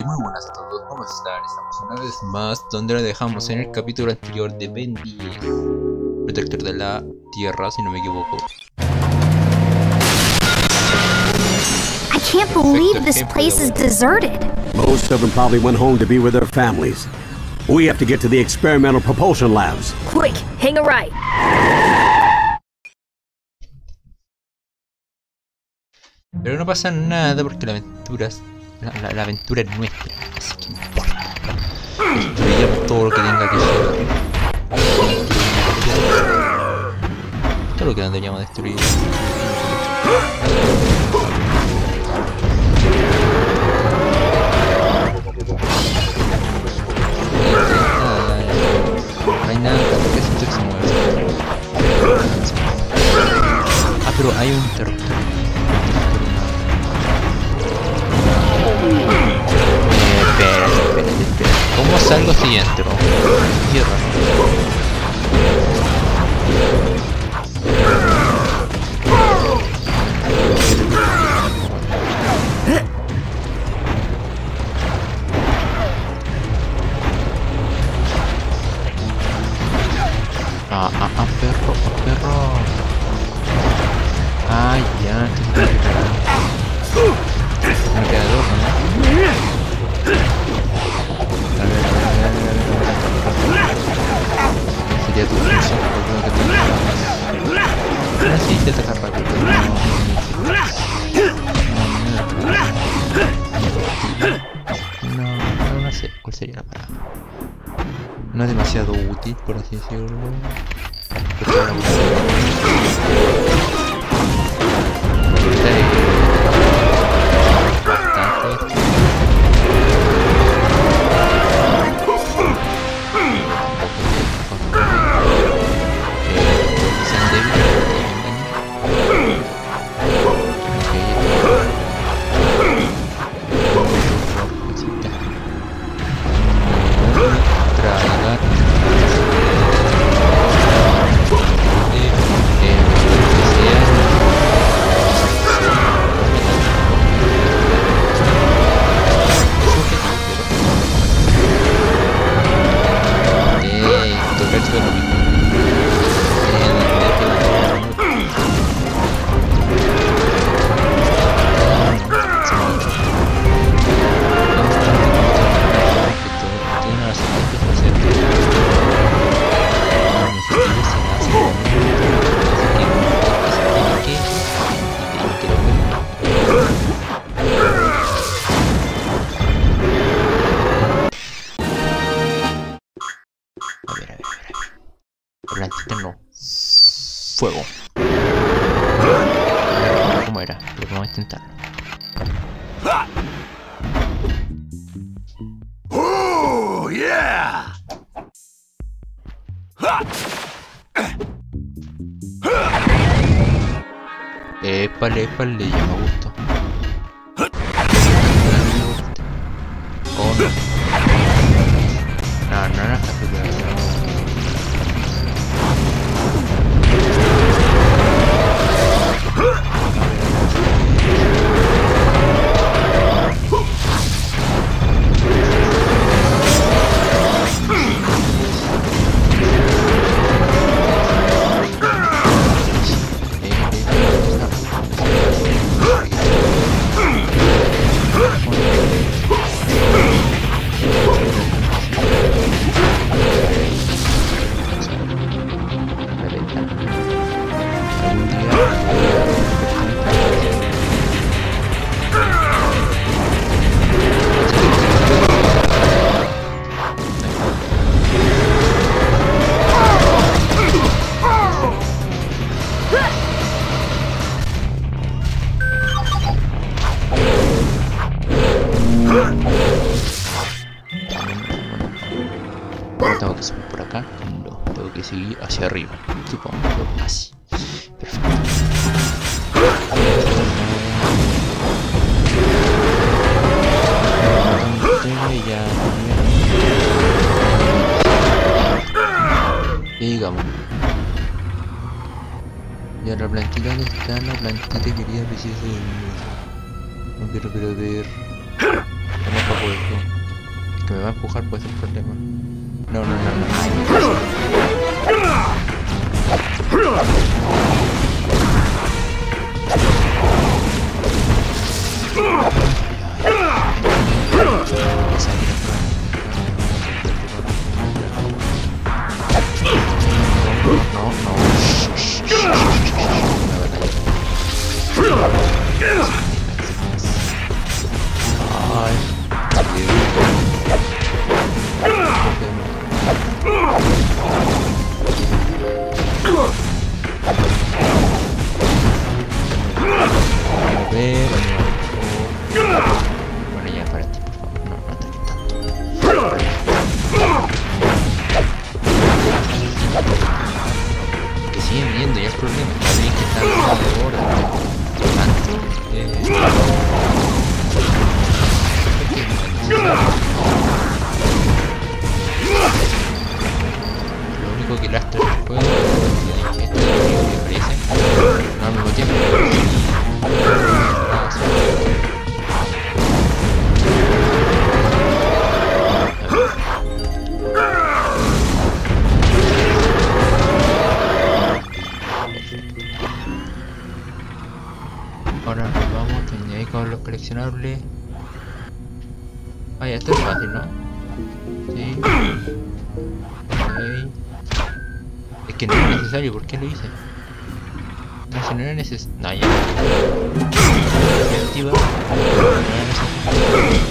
Muy buenas a todos, ¿cómo están? Estamos una vez más donde lo dejamos en el capítulo anterior de Ben 10, protector de la tierra, si no me equivoco. I can't believe this place is deserted. Most of them probably went home to be with their families. We have to get to the experimental propulsion labs. Quick, hang a right. Pero no pasa nada porque la aventura es nuestra, así que no importa. Destruyamos todo lo que tenga que ser. Todo lo que deberíamos destruir. No hay nada que siento que se mueve. Ah, pero hay un interruptor. Espera. ¿Cómo salgo si entro? Tierra. Perro. Ah, ya, me queda dos, ¿no? Sería tu función, pero sí, te ataca rápido. No sé cuál sería la palabra. No es demasiado útil, por así decirlo. Fuego. ¿Cómo era? Pero vamos a intentarlo. Oh, yeah! Épale, ya me gustó. Oh, no. No, está preparado. ¿Tengo que subir por acá? No, tengo que seguir hacia arriba, supongo, así. Perfecto. Y digamos. Ya la plantita, ¿dónde está la plantita? Quería preciosa de mí. No quiero ver. Vamos puedo. Es que me va a empujar, puede ser un problema. No. Bueno, ya, párate, por favor. No ataques tanto. Que siguen viniendo, ya es problema. Está bien que están de hora. Tanto. Lo único que lastra el juego es que esto me parece. No al mismo tiempo. Ahora nos vamos ahí con los coleccionables. Ah, ya, esto es fácil, ¿no? Sí. Ok. Es que no era necesario, ¿por qué lo hice? No, si no era necesario. No, ya. Activa. No era necesario.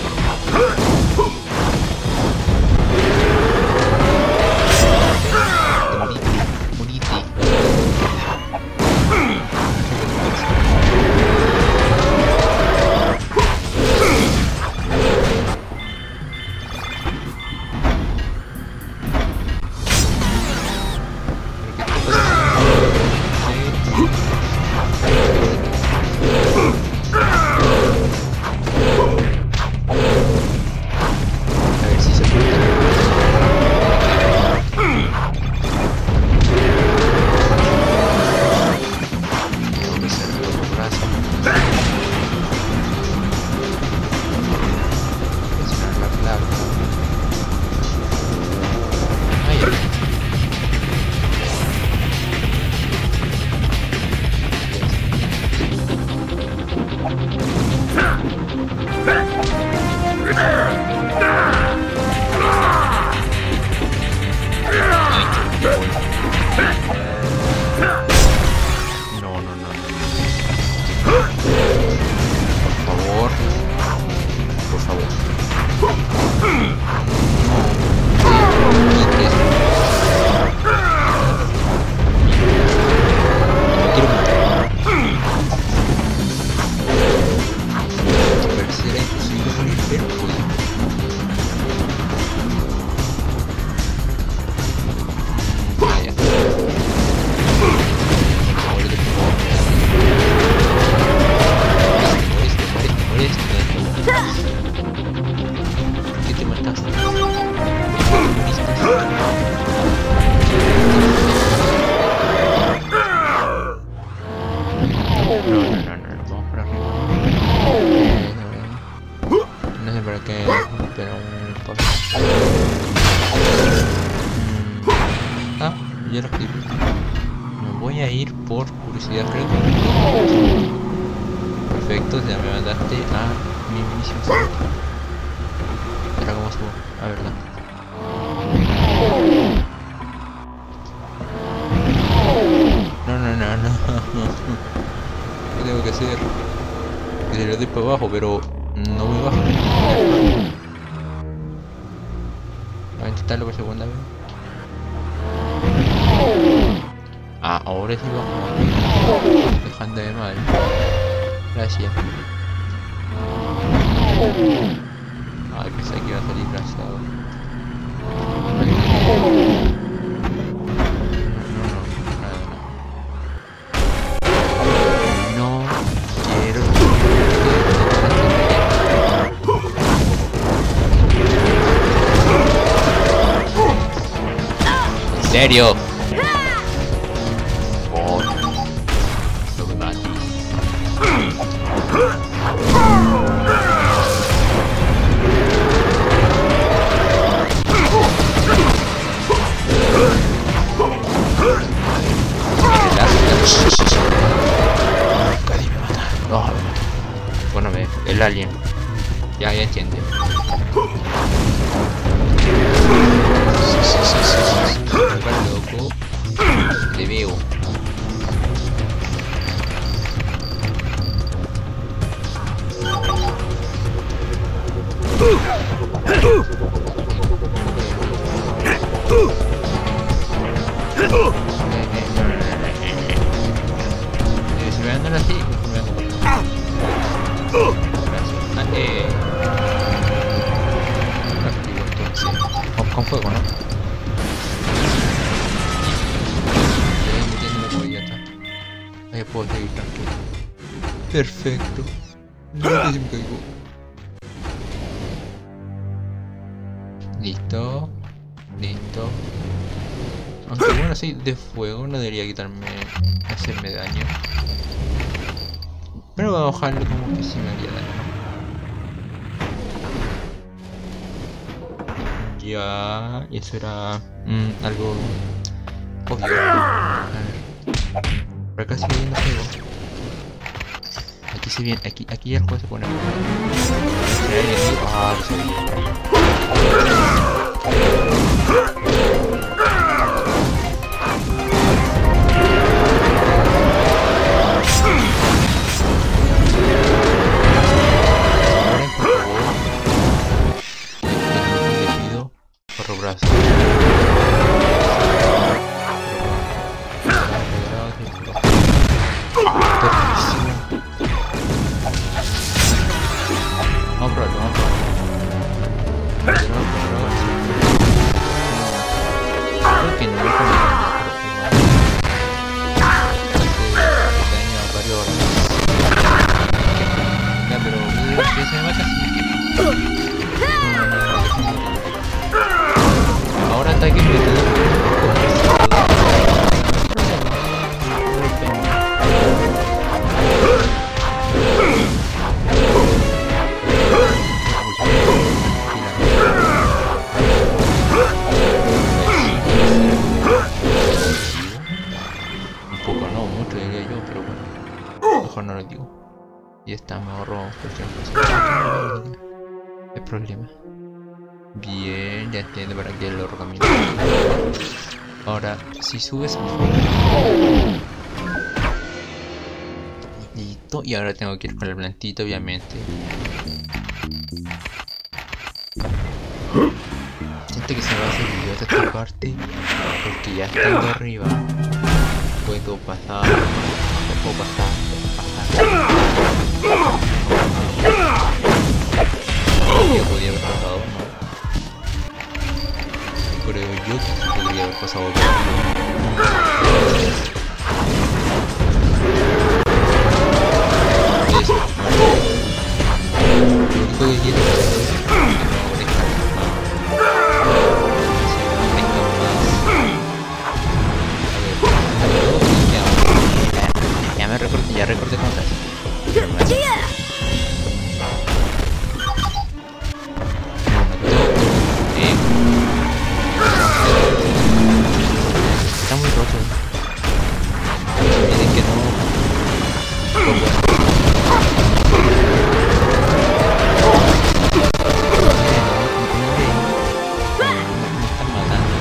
Ya lo escribí. Me voy a ir por curiosidad, creo. Perfecto, ya me mandaste a mi misión. Espera, ¿cómo subo? A ver, no. ¿Qué tengo que hacer? Que se lo doy para abajo, pero no me bajo. Voy a intentarlo por segunda vez. Ah, ahora sí bajo. Dejando de mal. Gracias. Ay, pensé que iba a salir graciado. No quiero. ¿En serio? el alien. Ya entiende. Loco. Te veo. Si me andan así, me activo entonces. Con fuego, ¿no? Estoy metiéndome por allá atrás. Ahí puedo seguir tranquilo. Perfecto. No sé si me caigo. Listo. Listo. Aunque bueno, así de fuego no debería hacerme daño. Pero voy a bajarlo como que sí me haría daño. Ya, y eso era algo obvio. A ver. Por acá sigue viendo fuego. Aquí se viene, aquí ya el juego se pone. Ah, lo sabía. Brazo. Vamos a probarlo, vamos a probarlo. Creo que no lo conozco. Daño a varios horas. Ya, pero que se me mata así. Ahora ataque que te un poco, no mucho diría yo, pero bueno, mejor no lo digo. Y esta me ahorro cualquier cosa. No hay problema. Bien, ya entiendo para qué lo recomiendo. Ahora, si subes listo, y ahora tengo que ir con el plantito, obviamente. Siento que se va a hacer idiota esta parte, porque ya estando arriba puedo pasar. Yo podía haber pasado, ¿no? Creo yo que podría haber pasado por aquí. Eso, lo único que quiero es que me conecta más. A ver, ya recordé cómo está. Está muy roto. Miren que no. Me están matando.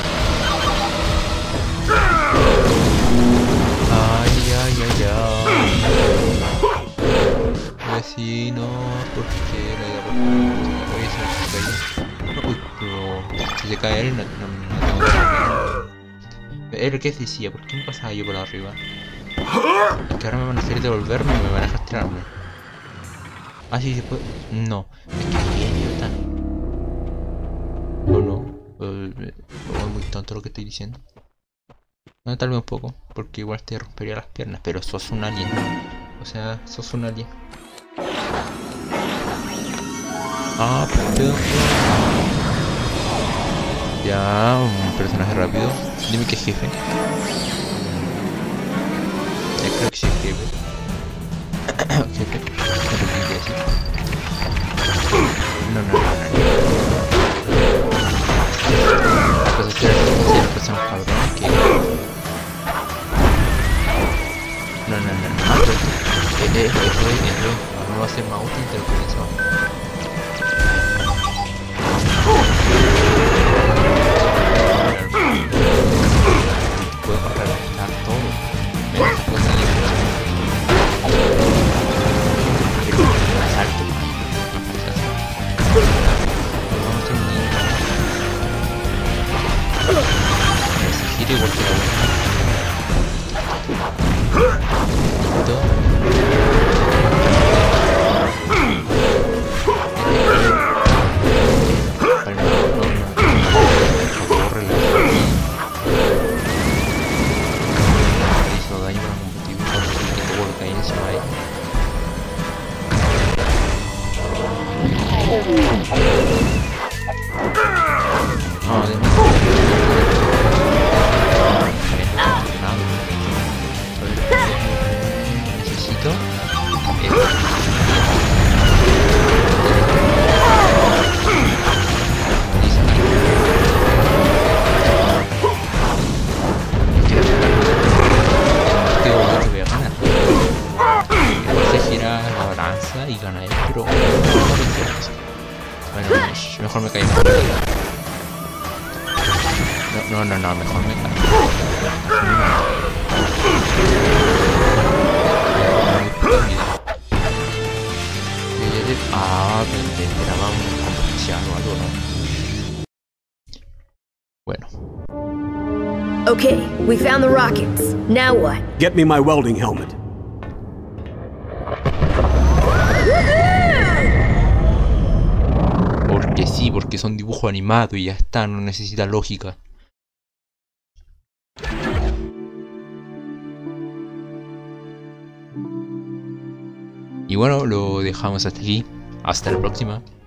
Ay. Vecino, ¿por qué la agarró? Oye, se cayó. Uy, pero si se cae él, no tengo que... ¿Qué decía? ¿Por qué me pasaba yo por arriba? Es que ahora me van a hacer devolverme y me van a dejar tirarme. Ah, sí, se puede... No, es que es idiota. O no, es muy tonto lo que estoy diciendo. No, tal vez un poco, porque igual te rompería las piernas, pero sos un alien. O sea, sos un alien. Ah, pero... Ya, un personaje rápido. Dime que es jefe. Creo que sí es jefe. Jefe. No. La cosa es que la persona cabrón que... No. No va a ser más útil de lo que Y gana él, pero bueno, mejor me caigo. No, mejor me caigo. Esperaba un competición o algo, ¿no? Bueno. Okay, we found the rockets. Now what? Get me my welding helmet. Porque sí, porque son dibujos animados y ya está, no necesita lógica. Y bueno, lo dejamos hasta aquí. Hasta la próxima.